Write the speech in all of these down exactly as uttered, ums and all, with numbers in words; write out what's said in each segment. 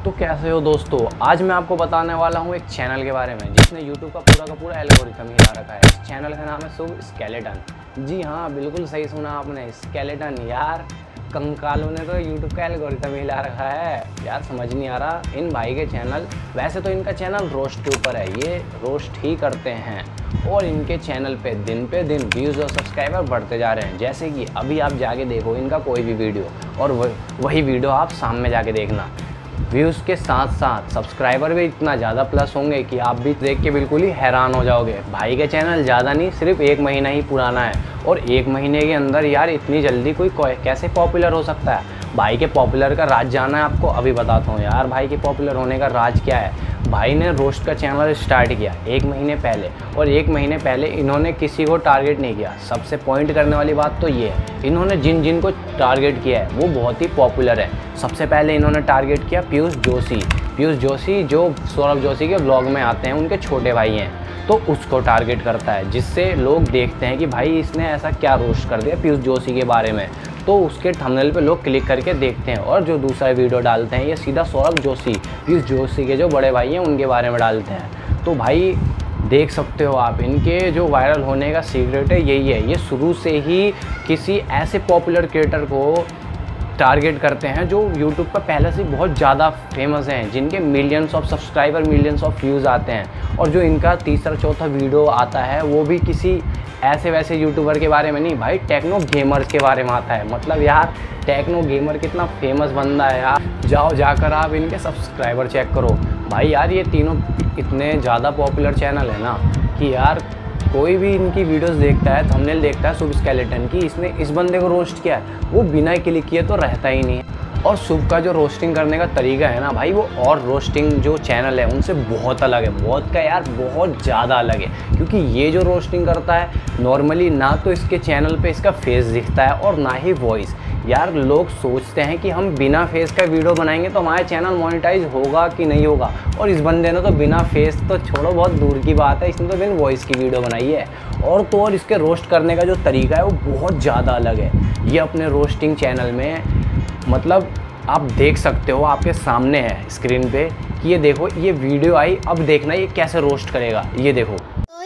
तो कैसे हो दोस्तों, आज मैं आपको बताने वाला हूँ एक चैनल के बारे में जिसने यूट्यूब का पूरा का पूरा एल्गोरिथम हिला रखा है। इस चैनल का नाम है शुभ स्केलेटन। जी हाँ, बिल्कुल सही सुना आपने, स्केलेटन। यार कंकालों ने तो यूट्यूब का एल्गोरिथम हिला रखा है। यार समझ नहीं आ रहा इन भाई के चैनल, वैसे तो इनका चैनल रोस्ट के ऊपर है, ये रोस्ट ही करते हैं और इनके चैनल पे दिन पे दिन व्यूज़ और सब्सक्राइबर बढ़ते जा रहे हैं। जैसे कि अभी आप जाके देखो इनका कोई भी वीडियो और वही वीडियो आप सामने जाके देखना, व्यूज़ के साथ साथ सब्सक्राइबर भी इतना ज़्यादा प्लस होंगे कि आप भी देख के बिल्कुल ही हैरान हो जाओगे। भाई का चैनल ज़्यादा नहीं, सिर्फ एक महीना ही पुराना है और एक महीने के अंदर यार इतनी जल्दी कोई कैसे पॉपुलर हो सकता है। भाई के पॉपुलर का राज जाना है आपको, अभी बताता हूँ यार भाई के पॉपुलर होने का राज क्या है। भाई ने रोस्ट का चैनल स्टार्ट किया एक महीने पहले और एक महीने पहले इन्होंने किसी को टारगेट नहीं किया। सबसे पॉइंट करने वाली बात तो ये है, इन्होंने जिन जिन को टारगेट किया है वो बहुत ही पॉपुलर है। सबसे पहले इन्होंने टारगेट किया पीयूष जोशी। पीयूष जोशी जो सौरभ जोशी के ब्लॉग में आते हैं, उनके छोटे भाई हैं, तो उसको टारगेट करता है, जिससे लोग देखते हैं कि भाई इसने ऐसा क्या रोस्ट कर दिया पीयूष जोशी के बारे में, तो उसके थंबनेल पे लोग क्लिक करके देखते हैं और जो दूसरा वीडियो डालते हैं ये सीधा सौरभ जोशी, पीयूष जोशी के जो बड़े भाई हैं उनके बारे में डालते हैं। तो भाई देख सकते हो आप, इनके जो वायरल होने का सीक्रेट है यही है, ये शुरू से ही किसी ऐसे पॉपुलर क्रिएटर को टारगेट करते हैं जो यूट्यूब पर पहले से बहुत ज़्यादा फेमस हैं, जिनके millions of subscriber, millions of views आते हैं। और जो इनका तीसरा चौथा वीडियो आता है वो भी किसी ऐसे वैसे यूट्यूबर के बारे में नहीं, भाई टेक्नो गेमर्स के बारे में आता है। मतलब यार टेक्नो गेमर कितना फेमस बंदा है यार, जाओ जाकर आप इनके सब्सक्राइबर चेक करो। भाई यार ये तीनों इतने ज़्यादा पॉपुलर चैनल है ना कि यार कोई भी इनकी वीडियोस देखता है, थंबनेल देखता है शुभ स्केलेटन की, इसने इस बंदे को रोस्ट किया है, वो बिना क्लिक किए तो रहता ही नहीं है। और शुभ का जो रोस्टिंग करने का तरीका है ना भाई, वो और रोस्टिंग जो चैनल है उनसे बहुत अलग है, बहुत का यार बहुत ज़्यादा अलग है। क्योंकि ये जो रोस्टिंग करता है नॉर्मली ना तो इसके चैनल पे इसका फेस दिखता है और ना ही वॉइस। यार लोग सोचते हैं कि हम बिना फेस का वीडियो बनाएंगे तो हमारा चैनल मोनेटाइज होगा कि नहीं होगा, और इस बंदे ने तो बिना फेस तो छोड़ो, बहुत दूर की बात है, इसने तो बिना वॉइस की वीडियो बनाई है। और तो और इसके रोस्ट करने का जो तरीका है वो बहुत ज़्यादा अलग है। ये अपने रोस्टिंग चैनल में मतलब आप देख सकते हो, आपके सामने है स्क्रीन पे कि ये देखो ये वीडियो आई, अब देखना ये कैसे रोस्ट करेगा। ये देखो,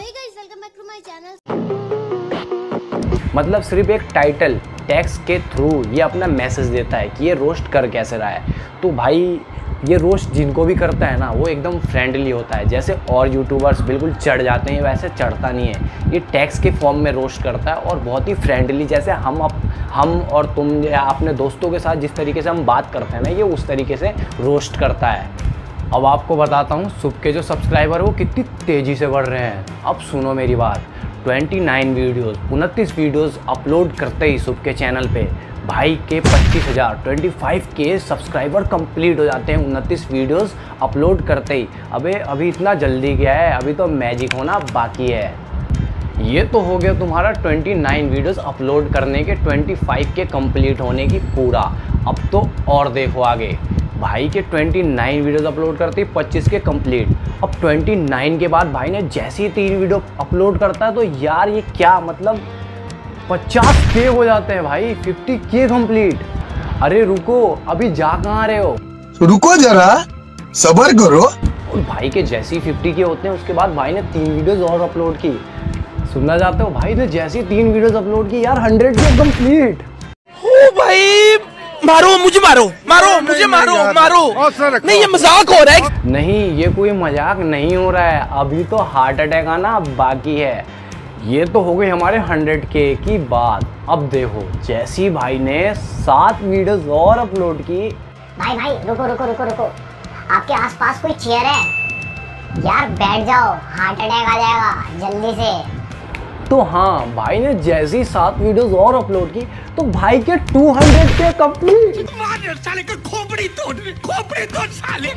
मतलब सिर्फ एक टाइटल टेक्स्ट के थ्रू ये अपना मैसेज देता है कि ये रोस्ट कर कैसे रहा है। तो भाई ये रोस्ट जिनको भी करता है ना वो एकदम फ्रेंडली होता है, जैसे और यूट्यूबर्स बिल्कुल चढ़ जाते हैं वैसे चढ़ता नहीं है। ये टेक्स्ट के फॉर्म में रोस्ट करता है और बहुत ही फ्रेंडली, जैसे हम अप, हम और तुम या अपने दोस्तों के साथ जिस तरीके से हम बात करते हैं ना, ये उस तरीके से रोस्ट करता है। अब आपको बताता हूँ शुभ के जो सब्सक्राइबर वो कितनी तेज़ी से बढ़ रहे हैं। अब सुनो मेरी बात, उनतीस वीडियोस उनतीस वीडियोस अपलोड करते ही शुभ के चैनल पे भाई के पच्चीस हज़ार पच्चीस के सब्सक्राइबर कंप्लीट हो जाते हैं उनतीस वीडियोस अपलोड करते ही। अबे अभी इतना जल्दी क्या है, अभी तो मैजिक होना बाकी है। ये तो हो गया तुम्हारा उनतीस वीडियोस अपलोड करने के, पच्चीस के कंप्लीट होने की पूरा। अब तो और देखो आगे, भाई के उनतीस वीडियोस अपलोड करते ही पच्चीस के कंप्लीट। अब उनतीस के बाद भाई ने जैसे ही तीन वीडियो अपलोड करता है तो यार ये क्या मतलब पचास के हो जाते हैं भाई, पचास के कंप्लीट। अरे रुको, अभी जा कहाँ रहे हो, रुको जरा सब्र करो। और भाई के जैसे ही पचास के होते हैं उसके बाद भाई ने तीन वीडियोस और अपलोड की। सुनना चाहते हो, भाई ने जैसे ही तीन वीडियोस अपलोड की यार सौ के कंप्लीट। ओ भाई मारो मुझे, मारो मारो मुझे, मारो मारो, नहीं ये मजाक हो रहा है। नहीं ये कोई मजाक नहीं हो रहा है, अभी तो हार्ट अटैक आना बाकी है। ये तो हो गई हमारे सौ के की बात। अब देखो जैसी भाई ने सात वीडियोस और अपलोड की। भाई भाई रुको रुको रुको रुको, आपके आसपास कोई चेयर है यार, बैठ जाओ, हार्ट अटैक आ जाएगा जल्दी से। तो हाँ, भाई ने जैसी सात वीडियोस और अपलोड की तो भाई के दो सौ के कंप्लीट। साले का खोपड़ी तोड़, खोपड़ी तोड़ साले।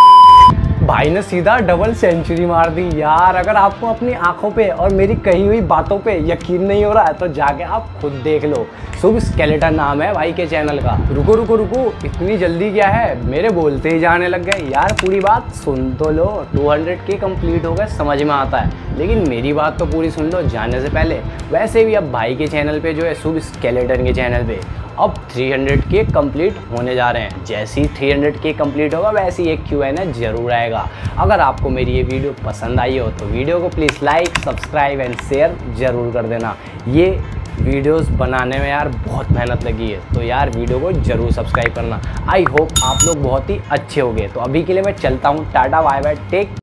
भाई ने सीधा डबल सेंचुरी मार दी। यार अगर आपको अपनी आंखों पे और मेरी कही हुई बातों पे यकीन नहीं हो रहा है तो जाके आप खुद देख लो, शुभ स्केलेटन नाम है भाई के चैनल का। रुको रुको रुको, इतनी जल्दी क्या है, मेरे बोलते ही जाने लग गए यार। पूरी बात सुन तो लो, दो सौ के कंप्लीट हो गए समझ में आता है, लेकिन मेरी बात तो पूरी सुन लो जाने से पहले। वैसे भी अब भाई के चैनल पे जो है शुभ स्केलेटन के चैनल पे अब तीन सौ के कंप्लीट होने जा रहे हैं। जैसे ही तीन सौ के कंप्लीट होगा वैसे ही एक क्यू एन ए जरूर आएगा। अगर आपको मेरी ये वीडियो पसंद आई हो तो वीडियो को please like, subscribe and share जरूर कर देना। ये वीडियोस बनाने में यार बहुत मेहनत लगी है, तो यार वीडियो को जरूर सब्सक्राइब करना। आई होप आप लोग बहुत ही अच्छे होंगे। तो अभी के लिए मैं चलता हूँ, टाटा बाय बाय, टेक